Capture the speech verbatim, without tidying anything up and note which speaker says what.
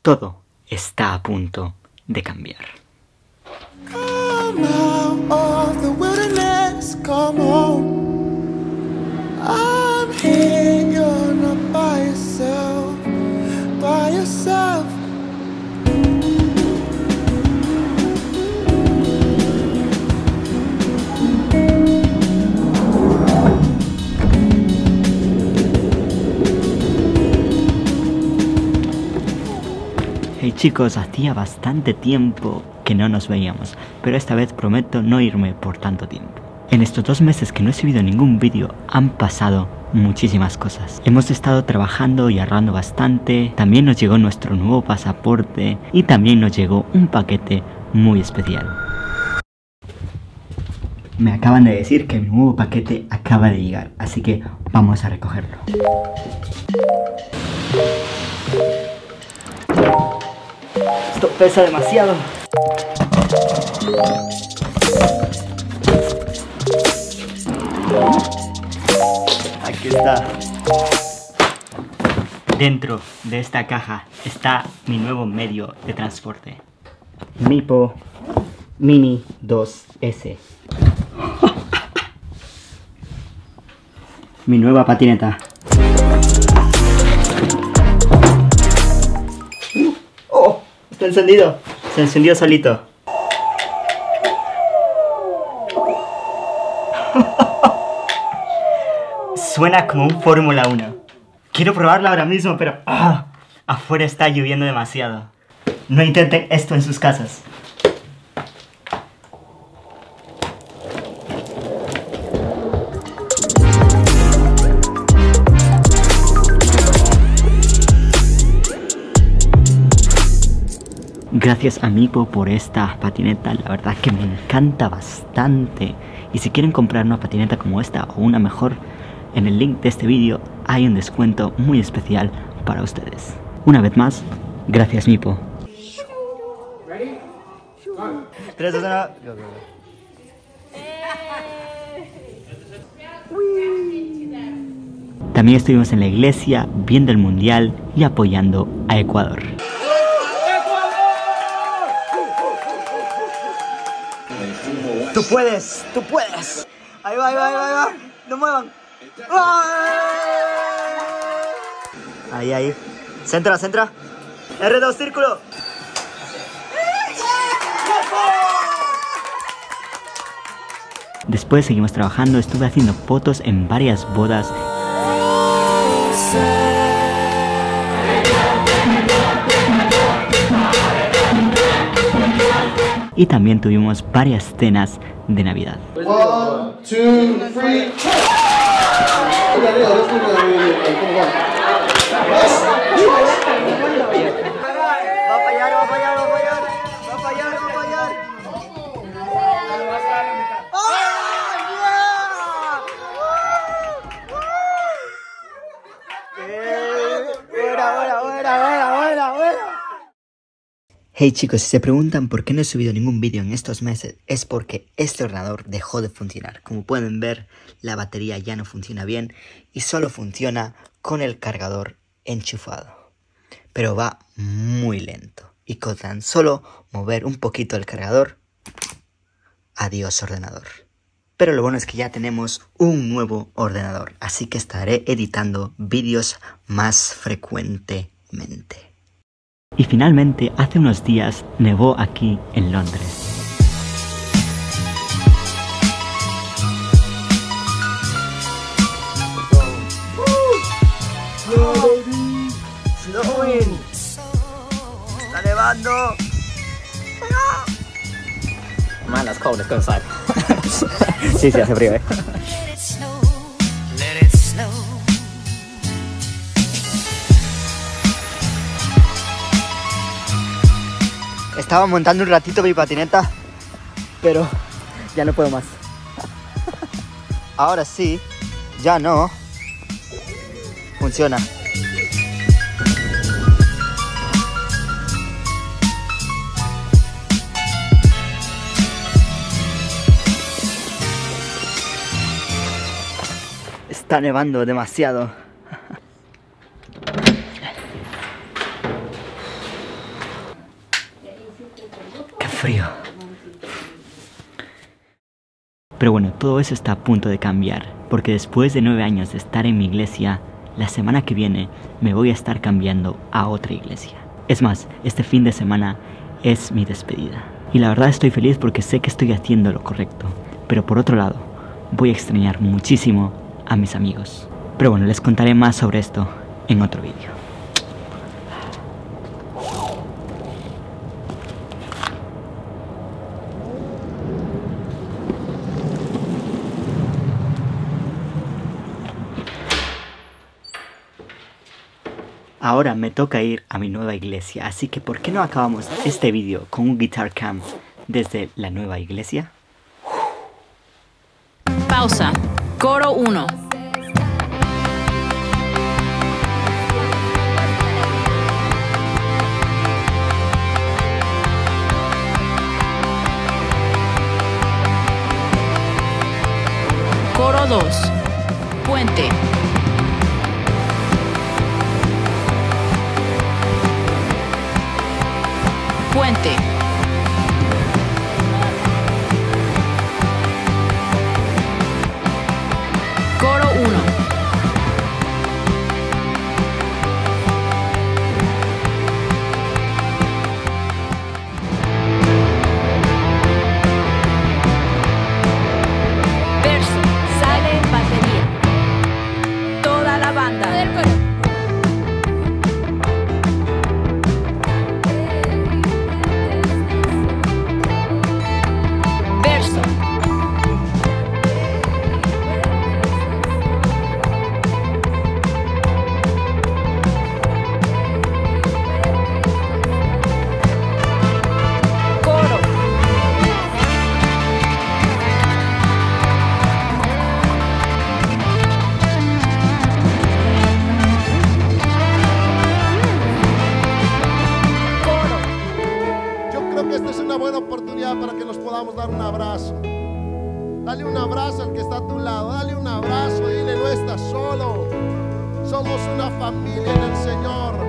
Speaker 1: todo está a punto de cambiar.
Speaker 2: Come out of the wilderness, come home. I'm here, you're not by yourself, by yourself.
Speaker 1: Hey chicos, hacía bastante tiempo que no nos veíamos, pero esta vez prometo no irme por tanto tiempo. En estos dos meses que no he subido ningún vídeo han pasado muchísimas cosas. Hemos estado trabajando y ahorrando bastante, también nos llegó nuestro nuevo pasaporte y también nos llegó un paquete muy especial. Me acaban de decir que mi nuevo paquete acaba de llegar, así que vamos a recogerlo. Esto pesa demasiado. Aquí está. Dentro de esta caja está mi nuevo medio de transporte. Mipo Mini dos S. Mi nueva patineta. ¡Oh! Está encendido. Se encendió solito. Suena como un Fórmula uno. Quiero probarlo ahora mismo, pero ¡ah! Afuera está lloviendo demasiado. No intenten esto en sus casas. Gracias a Mipo por esta patineta, la verdad que me encanta bastante. Y si quieren comprar una patineta como esta o una mejor, en el link de este vídeo hay un descuento muy especial para ustedes. Una vez más, gracias Mipo. tres, dos, uno. Go, go, go. También estuvimos en la iglesia viendo el mundial y apoyando a Ecuador. Tú puedes, tú puedes. Ahí va, ahí va, ahí va, ahí va. No muevan. Ahí, ahí. Centra, centra. R dos, círculo. Después seguimos trabajando. Estuve haciendo fotos en varias bodas. Y también tuvimos varias cenas de Navidad.
Speaker 3: One, two, three.
Speaker 1: Va a fallar, va a fallar, va a fallar. Va a fallar, va a fallar. Buena, buena, buena, buena, buena, buena. Hey chicos, si se preguntan por qué no he subido ningún vídeo en estos meses, es porque este ordenador dejó de funcionar. Como pueden ver, la batería ya no funciona bien y solo funciona con el cargador enchufado. Pero va muy lento y con tan solo mover un poquito el cargador, adiós ordenador. Pero lo bueno es que ya tenemos un nuevo ordenador, así que estaré editando vídeos más frecuentemente. Y finalmente, hace unos días nevó aquí en Londres. ¡Snowing! ¡Está nevando! Man, that's cold. Let's go inside. Sí, sí, hace frío, eh. Estaba montando un ratito mi patineta, pero ya no puedo más. Ahora sí, ya no funciona. Está nevando demasiado. frío. Pero bueno, todo eso está a punto de cambiar, porque después de nueve años de estar en mi iglesia, la semana que viene me voy a estar cambiando a otra iglesia. Es más, este fin de semana es mi despedida. Y la verdad estoy feliz porque sé que estoy haciendo lo correcto. Pero por otro lado, voy a extrañar muchísimo a mis amigos. Pero bueno, les contaré más sobre esto en otro vídeo. Ahora me toca ir a mi nueva iglesia, así que ¿por qué no acabamos este vídeo con un guitar camp desde la nueva iglesia?
Speaker 4: Pausa. Coro uno. Coro dos. Puente. Puente. Coro uno. Verso. Sale batería. Toda la banda.
Speaker 3: Esta es una buena oportunidad para que nos podamos dar un abrazo. Dale un abrazo al que está a tu lado. Dale un abrazo. Dile, no estás solo. Somos una familia en el Señor.